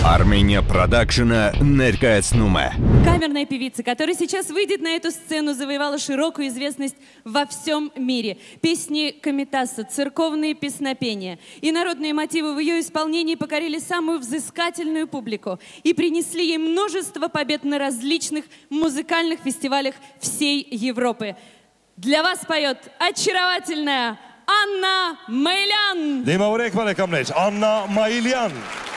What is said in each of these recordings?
Armenia Продакшена «Неркаец Нуме». Камерная певица, которая сейчас выйдет на эту сцену, завоевала широкую известность во всем мире. Песни Комитаса, церковные песнопения и народные мотивы в ее исполнении покорили самую взыскательную публику и принесли ей множество побед на различных музыкальных фестивалях всей Европы. Для вас поет очаровательная Анна Майлян. Анна Майлян.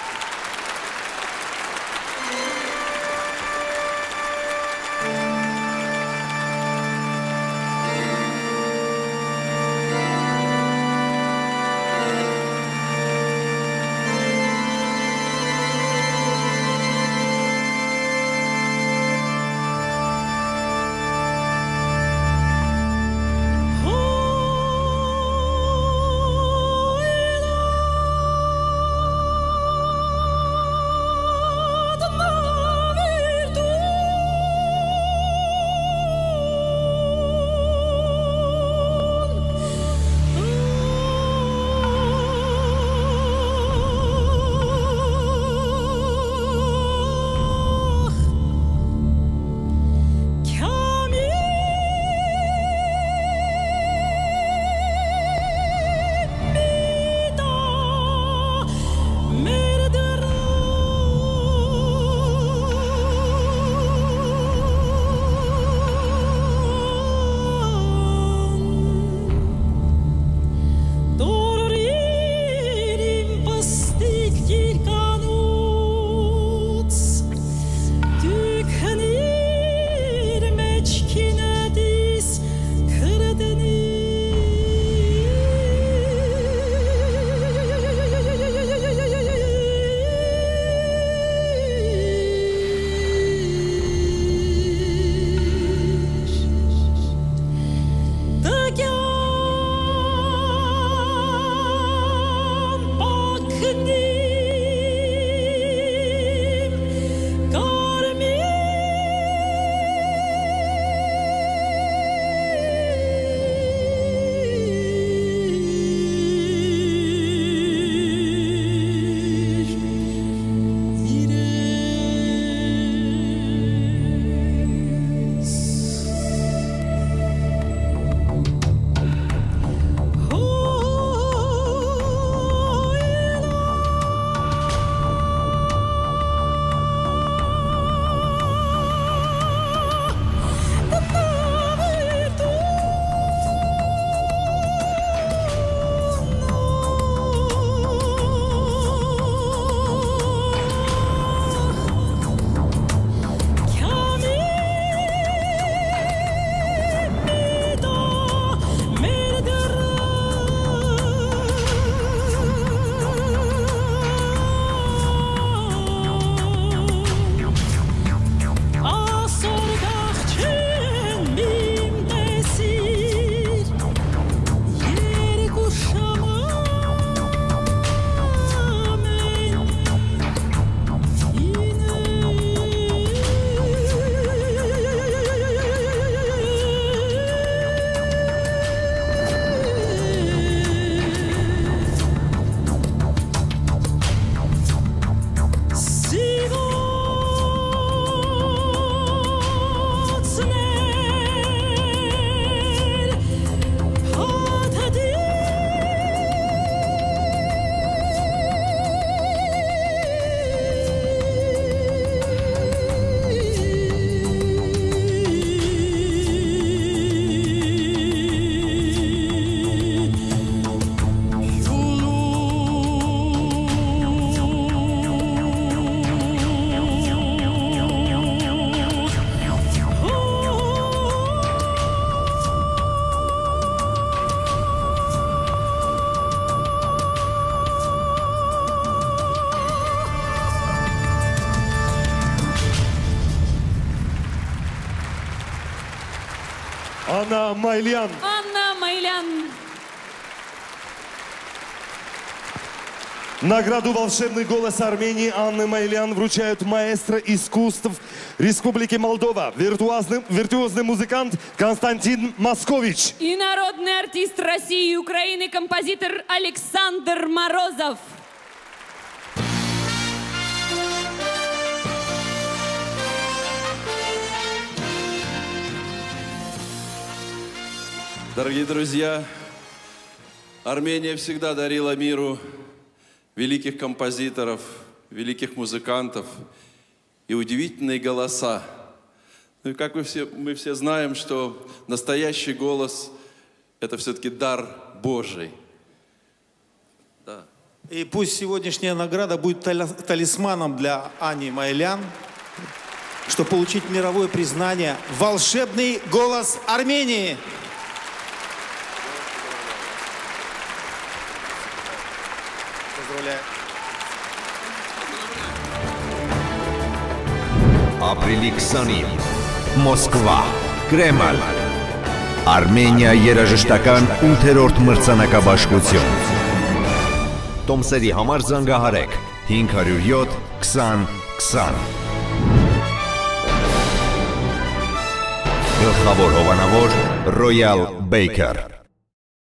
Анна Майлян. Анна Майлян. Награду «Волшебный голос Армении» Анны Майлян вручают маэстро искусств Республики Молдова, виртуозный музыкант Константин Москович. И народный артист России и Украины, композитор Александр Морозов. Дорогие друзья, Армения всегда дарила миру великих композиторов, великих музыкантов и удивительные голоса. Ну и как мы все знаем, что настоящий голос – это все-таки дар Божий. Да. И пусть сегодняшняя награда будет талисманом для Ани Майлян, чтобы получить мировое признание «Волшебный голос Армении». Поздравляю. Ապրիլի 20-ին Մոսկվա, Կրեմլ, Արմենիա երաժշտական 8-րդ մրցանակաբաշխություն։ Տոմսերի համար զանգահարեք 507 20 20։ Գլխավոր հովանավոր Ռոյալ Բեյքեր։